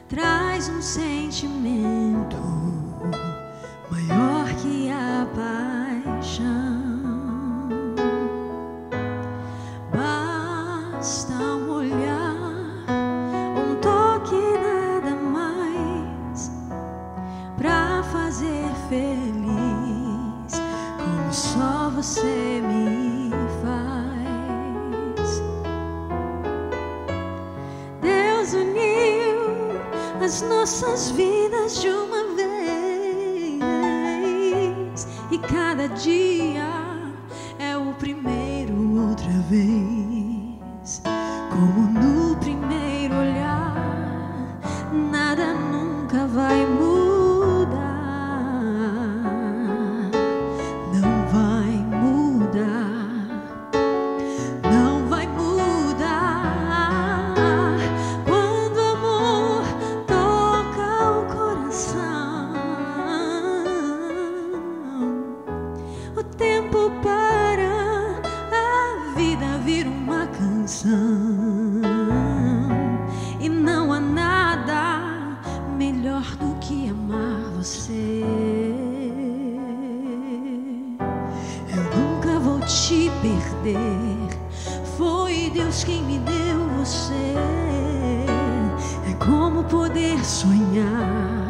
traz um sentimento maior que a paixão. Basta um olhar, um toque, nada mais, pra fazer feliz, como só você me faz. Deus uniu as nossas vidas de uma vez, e cada dia é o primeiro outra vez. Como no primeiro olhar, nada nunca vai mudar, não vai mudar, não vai mudar. Quando o amor toca o coração, o tempo para, a vida vira uma canção. E não há nada melhor do que amar você. Eu nunca vou te perder, foi Deus quem me deu você. É como poder sonhar